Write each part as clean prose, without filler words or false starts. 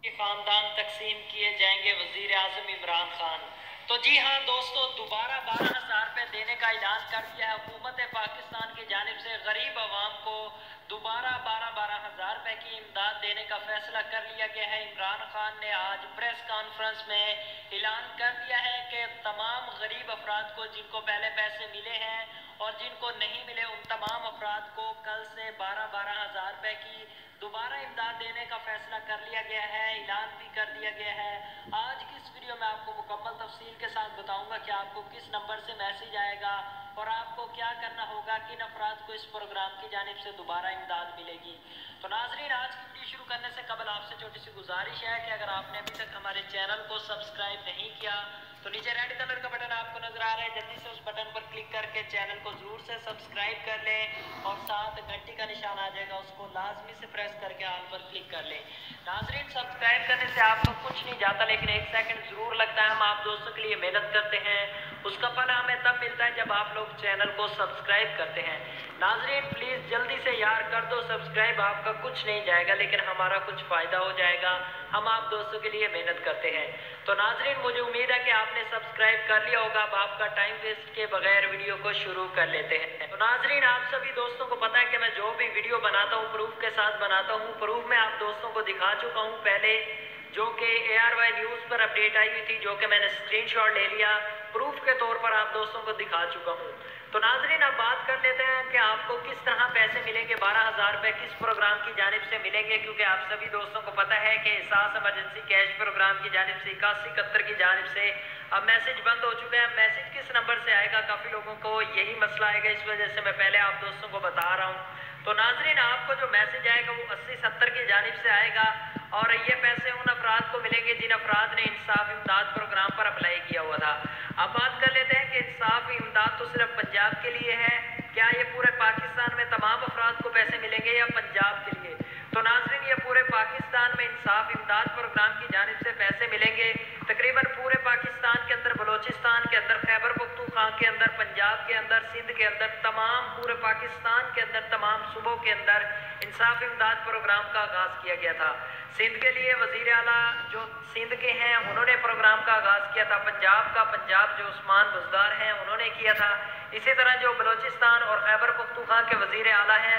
के खानदान तकसीम किए जाएंगे वजीर आजम इमरान खान। तो जी हाँ दोस्तों, दोबारा 12,000 रुपये देने का ऐलान कर दिया है हुकूमत पाकिस्तान की जानिब से। गरीब आवाम को दोबारा 12,000 रुपये की इमदाद देने का फैसला कर लिया गया है। इमरान खान ने आज प्रेस कॉन्फ्रेंस में ऐलान कर दिया है कि तमाम गरीब अफराद को जिनको पहले पैसे मिले हैं और जिनको नहीं मिले, उन तमाम अफराद को कल से 12,000 रुपये की दोबारा इमदाद देने का फैसला कर लिया गया है, ऐलान भी कर दिया गया है। आज की इस वीडियो में आपको मुकम्मल तफसील के साथ बताऊंगा कि आपको किस नंबर से मैसेज आएगा और आपको क्या करना होगा, किन अफराद को इस प्रोग्राम की जानिब से दोबारा इमदाद मिलेगी। तो नाजरीन, आज की वीडियो शुरू करने से कबल आपसे छोटी सी गुजारिश है कि अगर आपने अभी तक हमारे चैनल को सब्सक्राइब नहीं किया तो नीचे रेड कलर का बटन आपको नजर आ रहा है, जल्दी से उस बटन पर क्लिक करके चैनल को जरूर से सब्सक्राइब कर लें और साथ घंटी का निशान आ जाएगा, उसको लाजमी से प्रेस करके ऑल पर क्लिक कर लें। नाजरीन, सब्सक्राइब करने से आपको कुछ नहीं जाता, लेकिन एक सेकंड जरूर लगता है। हम आप दोस्तों के लिए मेहनत करते हैं, उसका फल हमें तब मिलता है जब आप लोग चैनल को सब्सक्राइब करते हैं। नाजरीन प्लीज़ जल्दी से यार कर दो सब्सक्राइब, आपका कुछ नहीं जाएगा लेकिन हमारा कुछ फ़ायदा हो जाएगा। हम आप दोस्तों के लिए मेहनत करते हैं। तो नाजरीन, मुझे उम्मीद है कि आपने सब्सक्राइब कर लिया होगा। अब आपका टाइम वेस्ट के बगैर वीडियो को शुरू कर लेते हैं। तो नाजरीन, आप सभी दोस्तों को पता है कि मैं जो भी वीडियो बनाता हूँ प्रूफ के साथ बनाता हूँ। प्रूफ में आप दोस्तों को दिखा चुका हूँ पहले, जो कि ARY न्यूज़ पर अपडेट आई हुई थी, जो कि मैंने स्क्रीनशॉट ले लिया, प्रूफ के तौर पर आप दोस्तों को दिखा चुका हूँ। तो नाजरीन, अब बात कर लेते हैं कि आपको किस तरह पैसे मिलेंगे, 12,000 रुपये किस प्रोग्राम की जानिब से मिलेंगे। क्योंकि आप सभी दोस्तों को पता है कि एहसास इमरजेंसी कैश प्रोग्राम की जानिब से 8171 की जानिब से अब मैसेज बंद हो चुके हैं। मैसेज किस नंबर से आएगा, काफ़ी लोगों को यही मसला आएगा, इस वजह से मैं पहले आप दोस्तों को बता रहा हूँ। तो नाजरीन, आपको जो मैसेज आएगा वो 8070 की जानिब से आएगा और ये पैसे उन अफराद को मिलेंगे जिन अफराद ने इंसाफ इमदाद प्रोग्राम पर अप्लाई किया हुआ था। अब बात कर लेते हैं कि इंसाफ इमदाद तो सिर्फ पंजाब के लिए है, क्या ये पूरे पाकिस्तान में तमाम अफराद को पैसे मिलेंगे या पंजाब के लिए? तो नाजरीन, ये पूरे पाकिस्तान में इंसाफ इमदाद प्रोग्राम की जानिब से पैसे मिलेंगे। तकरीबन पूरे पाकिस्तान के अंदर, बलोचिस्तान के अंदर, खैबर पख्तूनख्वा के अंदर, पंजाब के अंदर, सिंध के अंदर, तमाम पूरे पाकिस्तान के अंदर तमाम सूबों के अंदर इंसाफ इमदाद प्रोग्राम का आगाज़ किया गया था। सिंध के लिए वज़ीर आला जो सिंध के हैं उन्होंने प्रोग्राम का आगाज़ किया था। पंजाब जो उस्मान बुज़दार हैं उन्होंने किया था। इसी तरह जो बलोचिस्तान और खैबर पख्तूनख्वा के वज़ीर आला हैं,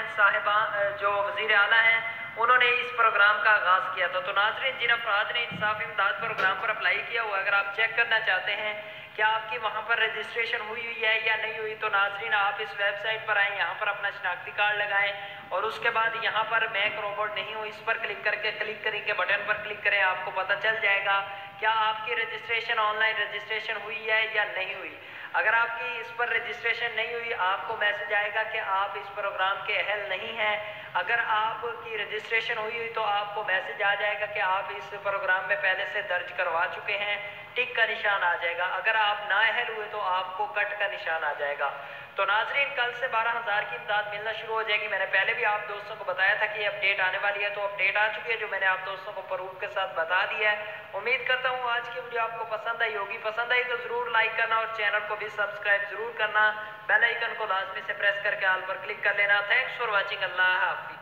जो वज़ीर आला हैं, उन्होंने इस प्रोग्राम का आगाज़ किया था। तो नाज़रीन, जिन अफराद ने इंसाफ इमदाद प्रोग्राम पर अप्लाई किया हुआ, अगर आप चेक करना चाहते हैं क्या आपकी वहाँ पर रजिस्ट्रेशन हुई है या नहीं हुई, तो नाज़रीन आप इस वेबसाइट पर आएँ, यहाँ पर अपना शनाख्ती कार्ड लगाएं और उसके बाद यहाँ पर मैं एक रोबोट नहीं हूँ, इस पर क्लिक करेंगे, बटन पर क्लिक करें, आपको पता चल जाएगा क्या आपकी रजिस्ट्रेशन, ऑनलाइन रजिस्ट्रेशन हुई है या नहीं हुई। अगर आपकी इस पर रजिस्ट्रेशन नहीं हुई, आपको मैसेज आएगा कि आप इस प्रोग्राम के अहल नहीं हैं। अगर आपकी रजिस्ट्रेशन हुई तो आपको मैसेज आ जाएगा कि आप इस प्रोग्राम में पहले से दर्ज करवा चुके हैं, टिक का निशान आ जाएगा। अगर आप नाअहल हुए तो आपको कट का निशान आ जाएगा। तो नाजरीन, कल से 12,000 की इमदाद मिलना शुरू हो जाएगी। मैंने पहले भी आप दोस्तों को बताया था कि ये अपडेट आने वाली है, तो अपडेट आ चुकी है जो मैंने आप दोस्तों को प्रूफ के साथ बता दिया है। उम्मीद करता हूँ आज की वीडियो आपको पसंद आई होगी। पसंद आई तो ज़रूर लाइक करना और चैनल को भी सब्सक्राइब ज़रूर करना। बेल आइकन को लाजमी से प्रेस करके ऑल पर क्लिक कर लेना। Thanks for watching. अल्लाह हाफिज़।